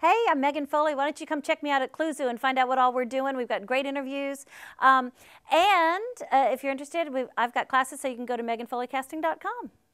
Hey, I'm Megan Foley. Why don't you come check me out at Clue Zoo and find out what all we're doing? We've got great interviews. If you're interested, I've got classes, so you can go to meganfoleycasting.com.